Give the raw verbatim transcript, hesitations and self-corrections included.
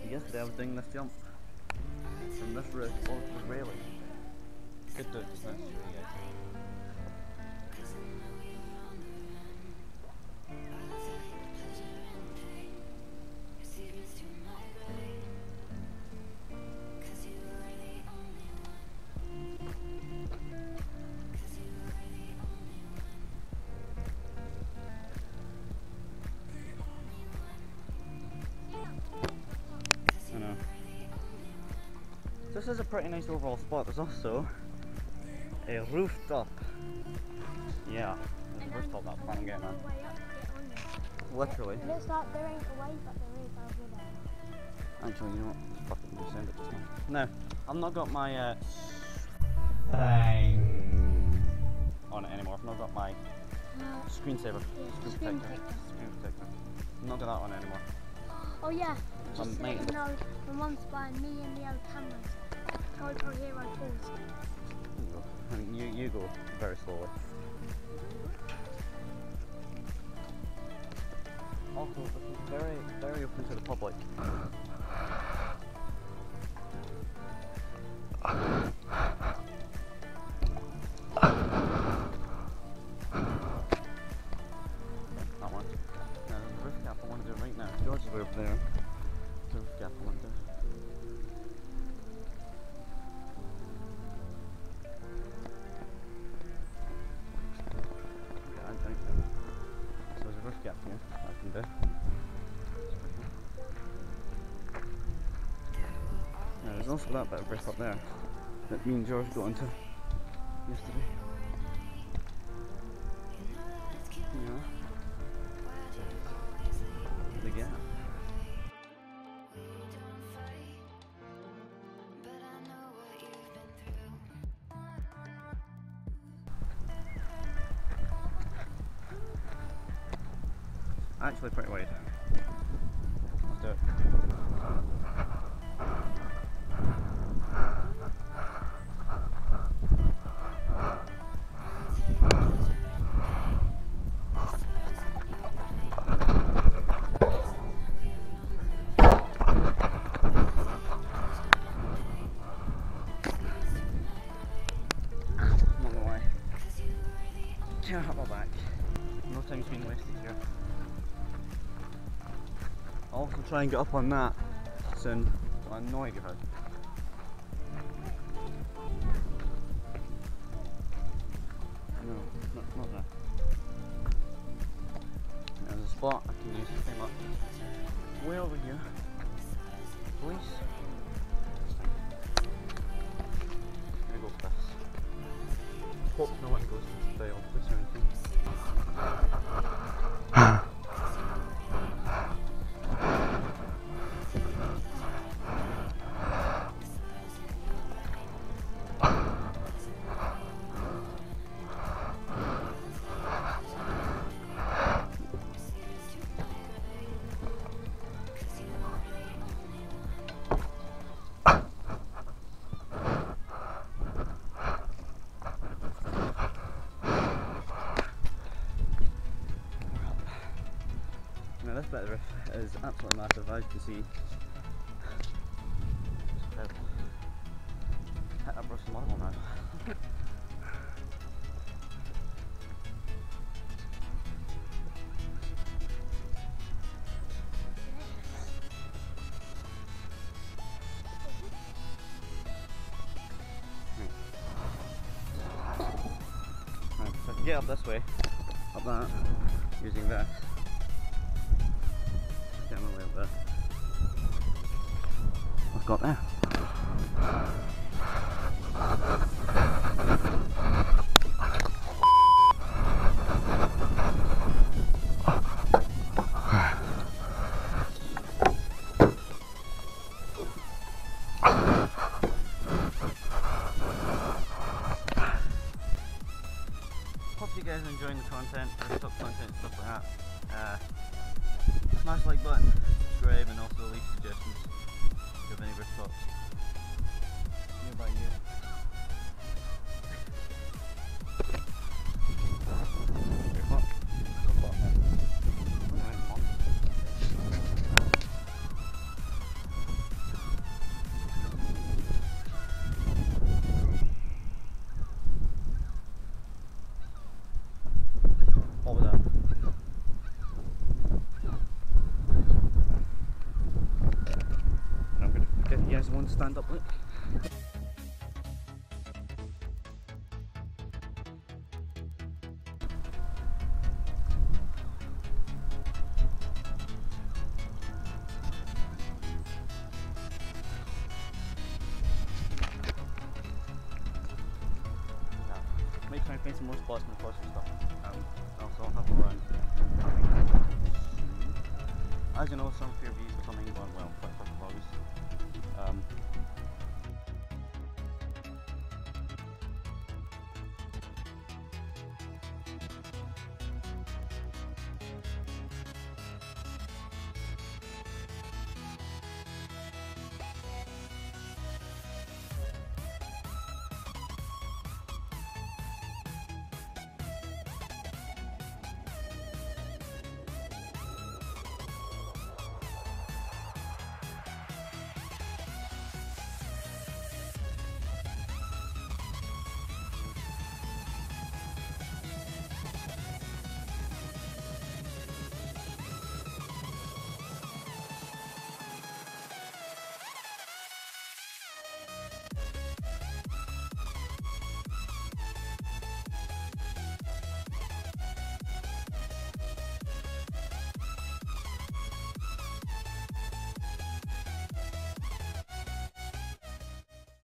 yesterday I was doing this jump from this roof over the railing. Could do it just now. This is a pretty nice overall spot. There's also a rooftop. Yeah, there's a rooftop that I plan on getting on. Literally. It looks like there ain't a way, but there is over there. Actually, you know what? Just fucking resend it just now. No, I've not got my uh, thing on it anymore. I've not got my No. screensaver. Yeah, Screen screen protector. protector. Screen protector. I've not got that one anymore. Oh yeah, Um, just so mate. you know, the one's by me and the other cameras. GoPro Hero fours. I mean, you, you go very slowly. Also, this is very, very open to the public. That one. Now, there's a roof gap I want to do right now. George is over there. There's a roof gap I want to do. So there's a roof gap here I can do. Now there's also that bit of roof up there that me and George got into yesterday. Yeah. The gap. Actually pretty wide. Let's do it. Not gonna lie. Can't have my back. No time's been wasted here. I'll also try and get up on that soon. I have no idea how. No, not, not there. There's a spot I can use to climb up. Way over here. Police. I'm gonna go for this. Hope no one goes to the office or anything. Now this bit of roof is absolutely massive, as you can see. It's incredible. Hit that brush Motherwell now. Right, so I can get up this way, up that, using this. Get my way up there. I've got there. Hope you guys are enjoying the content, the rooftop content and stuff like that. Uh, smash the like button, subscribe, and also leave suggestions if you have any rooftops nearby you. Here, fuck. Go fuck, man. Alright, mom. there's one stand up with. May try and find some more spots in the course and stuff. Um, also I'll have a run. As you know, some of your views are coming going well.